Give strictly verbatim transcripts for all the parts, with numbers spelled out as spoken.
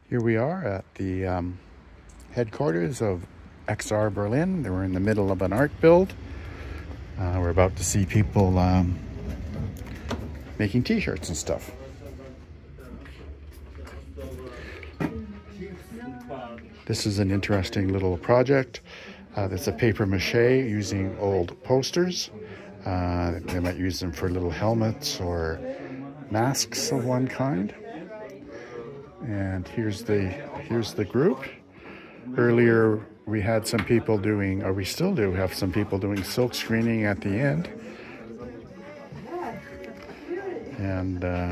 Here we are at the um, headquarters of X R Berlin. We're in the middle of an art build. Uh, we're about to see people um, making t-shirts and stuff. This is an interesting little project. Uh, that's a paper mache using old posters. Uh, they might use them for little helmets or masks of one kind. And here's the here's the group. Earlier we had some people doing, or we still do have some people doing silk screening at the end. And uh,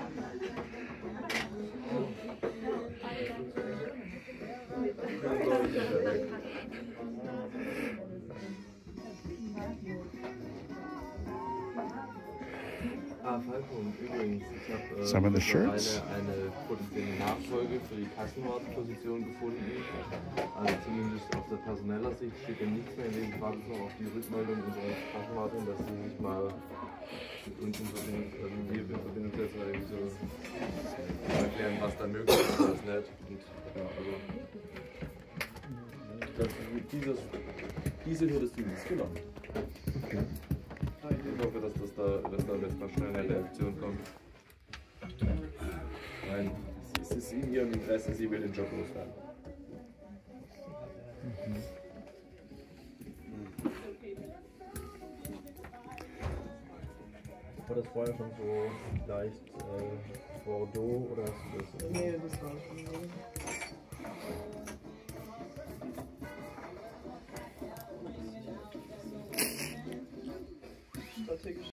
Ah, Falco, übrigens, ich habe äh, some of the shirts. eine potenzielle Nachfolge für die Kassenwartposition gefunden. Also zumindest aus der personeller Sicht steht ja nichts mehr. Wir warten noch auf die Rückmeldung unserer Kassenwartin, dass sie sich mal mit uns in Verbindung, also wir in Verbindung setzen, weil wir so erklären, was da möglich ist und was nicht. Und, ja, also, das, dieses, diese Hürde ist zumindest genommen. Okay. Ich hoffe, dass, das da, dass da jetzt mal schnell eine Reaktion kommt. Nein, es ist in ihrem Interesse, sie will den Job loswerden. Mhm. War das vorher schon so leicht äh, Bordeaux oder hast du das? Nee, das war schon so. Strategisch.